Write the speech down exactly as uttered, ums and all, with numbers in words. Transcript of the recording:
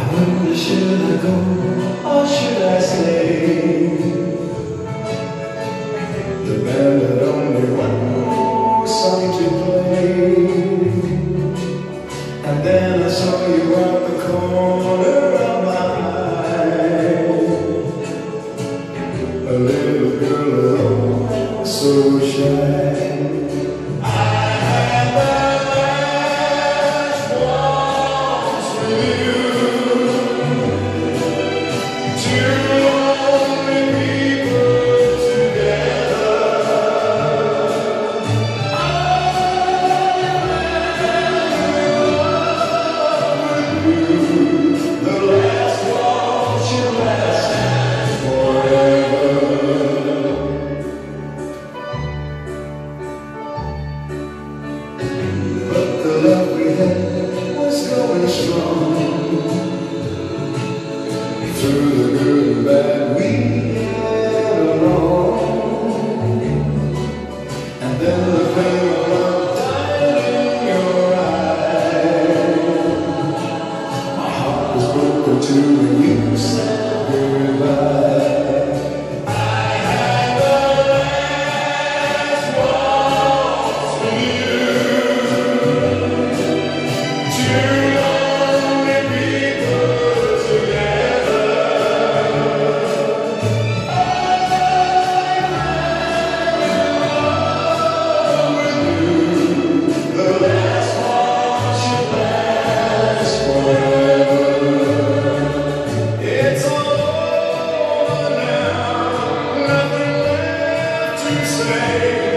wonder, should I go or should I stay? The band had only one song to play, and then I saw you out the corner of my eye. A little girl alone, so shy. The love we had was going strong. Through the good and bad we had along. And then the flame of love died in your eyes. My heart was broken too when you said goodbye. Say